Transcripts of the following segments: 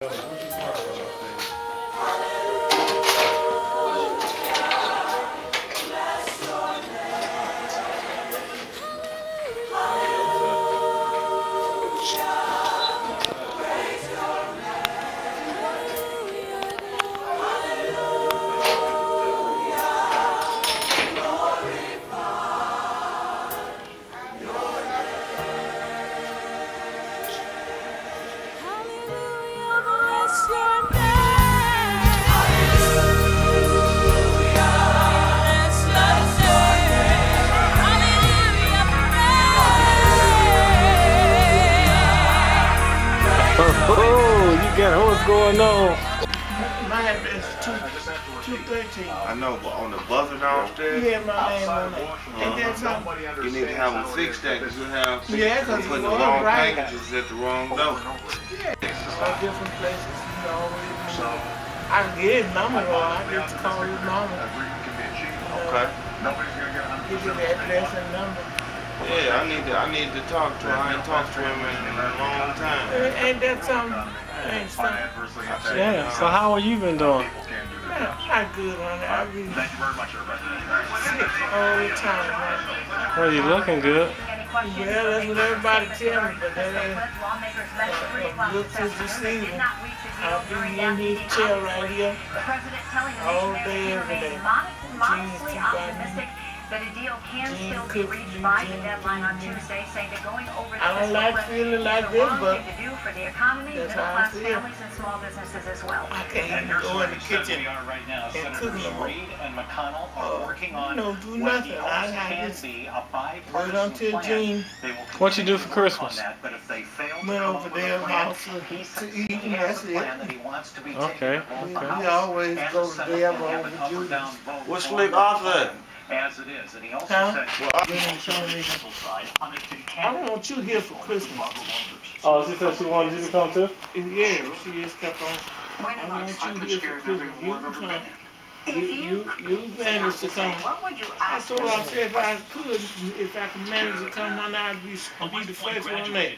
What's going on? Mine is 213. I know, but on the buzzer downstairs, Yeah, my name on it. And then something. you need to have them fix that because you have Because putting it the was wrong right. packages at the wrong door. Yeah, from different places, you know. I can get his number or I get to call his mama. Okay. Give you the address and number. Yeah, I need to talk to him. I ain't talked to him in a long time. Ain't that something? Ain't something. Yeah, so how have you been doing? Not good on it. I be sick all the time. Right? Well, you looking good. Well, that's what everybody tell me, but that ain't look to deceive them. I'll be in this chair right here all day, every day. Modestly optimistic that a deal can still be reached by the deadline on Tuesday, saying that going over I don't like feeling like this, but to do for the economy, middle-class families, and small businesses as well. I can't even go in the kitchen right now. and cook no more. Reid and McConnell are working on Do nothing. I just be a wait bipartisan until plan. June. What you do for Christmas? But if they fail to Went come over up with there a plan, house to eat, he and has that's a it. plan that he wants to be Okay, taken to both the okay. House We always and go the to Senate there and have an over up or Judy. down vote What's on Slick the Arthur plan at? as it is. And he also Huh? said I don't want you here for Christmas. Oh, she said she wanted you to come too? Yeah, she just kept on. I want you here for Christmas. You can come. You managed to come. I told her, I said if I could manage to come one night, I'd be the first one there.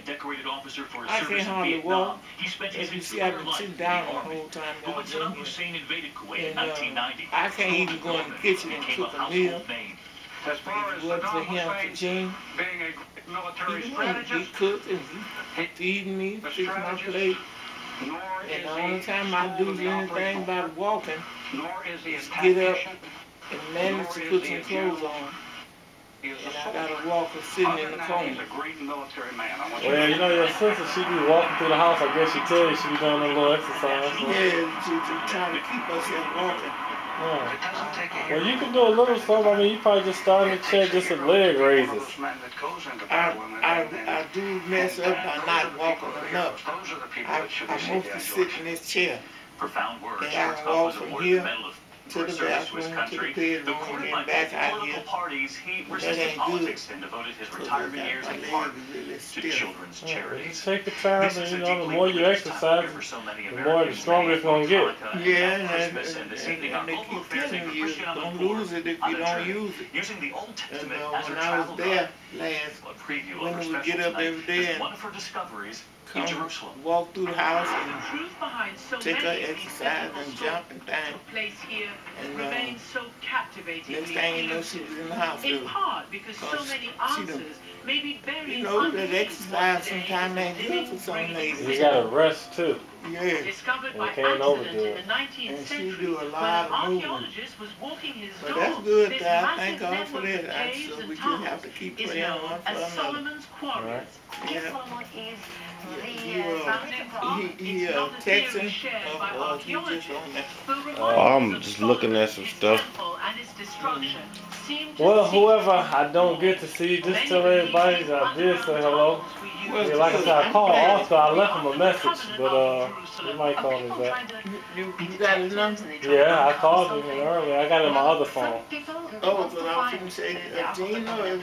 I can't hardly walk. As you see, I've been sitting down the whole time that I've been here. And I can't even go in the kitchen and cook a meal. As far If as it wasn't for him, Saddam for Gene, being a military he strategist, cooked and he feeding me, fixing my plate. nor And is the only he time I do schooled in the anything operational, about walking nor is he a get up tactician, and manage to put some clothes on. he is a And I soldier. got a walker sitting Other in the than that, corner. he's a great military man. I want Well, you know your sister, she be walking through the house. I guess she tell you she be doing a little exercise. So. Yeah, she's trying to keep us in walking. Yeah. It doesn't take a Well, hero. you can do a little something. I mean, you probably just start in the chair, just some leg raises. One of those men that goes into battle and I do mess up by not walking enough. Those are the people I that should be mostly sit in this chair. Profound words. And I can walk from here to the bathroom, to the bedroom, and then back out here. Parties, he That resisted ain't politics and devoted his retirement good. years My in leg part is really to stiff. children's Yeah, charities. just take your time, This and is you a know, the deeply more you religious time of exercise, year for so many the more the stronger it's gonna get. Yeah, Christmas and this evening on and they Global keep Affairs telling for you, Christian on the don't Poor lose it if on you the don't journey, use it. using the Old And Testament as a when I travel was there guide. last, A preview of when her we special get up tonight every day is and one of her discoveries in come Jerusalem. walk through the house and Truth behind so take her many of these exercise biblical and stories jump and thing. took place here And remains so captivating. next thing you know, she was in the house. In part because so Because many she done- answers may be buried You know, that underneath exercise what today sometimes is ain't good living, for some breathing ladies. You gotta rest too. Yeah. Discovered You by can't accident overdo in it. the 19th And she century do a when lot an of movement. archaeologist was walking his But dog. that's good, This God. massive Thank God for network that. of caves So and we just tunnels have to keep is praying known one for as another. Solomon's Quarries. Right. Yeah. Islam is He It's not a theory Texan shared or by he just archaeologists on that. who remind I'm us of just looking at some Solomon's stuff. temple and its destruction seem to Well, seek whoever to I don't get to see, just tell everybody that I did say hello. Yeah, like I said, I called Oscar. I left him a message, but he might call me back. You got his number? Yeah, I called him earlier. I got it on my other phone. Oh, but I was going to say, Gina or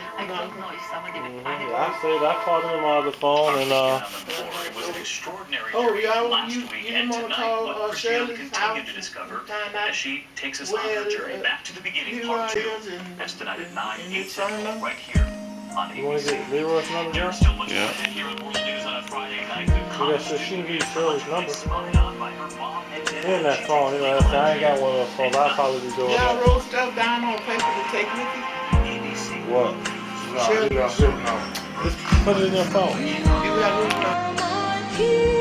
I said I called him on my other phone, and It was an extraordinary Oh, journey y'all, last you week, didn't and want to tonight call what Christiane Shirley's continued house to discover and find out as she takes us on her where journey back to the beginning, Leroy part 2. is and That's tonight at and 9, 8 his phone Central, number? right here You want to get Leroy's number? You're Now? still much Yeah. here in World News on a Friday night. You got to she can give you Shirley's number. In that phone, you know, I ain't got one of those phones. I'll probably be doing Y'all that. wrote stuff down on paper to take with you? What? No, you don't know. Just put it in your phone. You got to